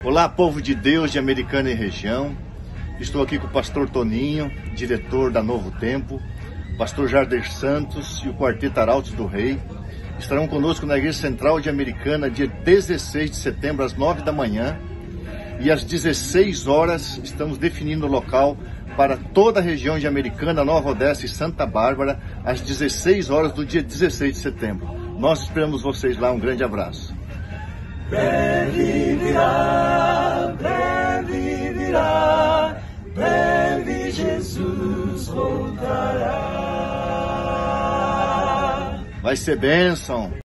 Olá, povo de Deus de Americana e região. Estou aqui com o pastor Toninho, diretor da Novo Tempo, pastor Jarder Santos e o Quarteto Arautos do Rei. Estarão conosco na Igreja Central de Americana, dia 16 de setembro, às 9 da manhã. E às 16 horas estamos definindo o local para toda a região de Americana, Nova Odessa e Santa Bárbara, às 16 horas do dia 16 de setembro. Nós esperamos vocês lá. Um grande abraço. Breve virá, breve Jesus voltará. Vai ser bênção.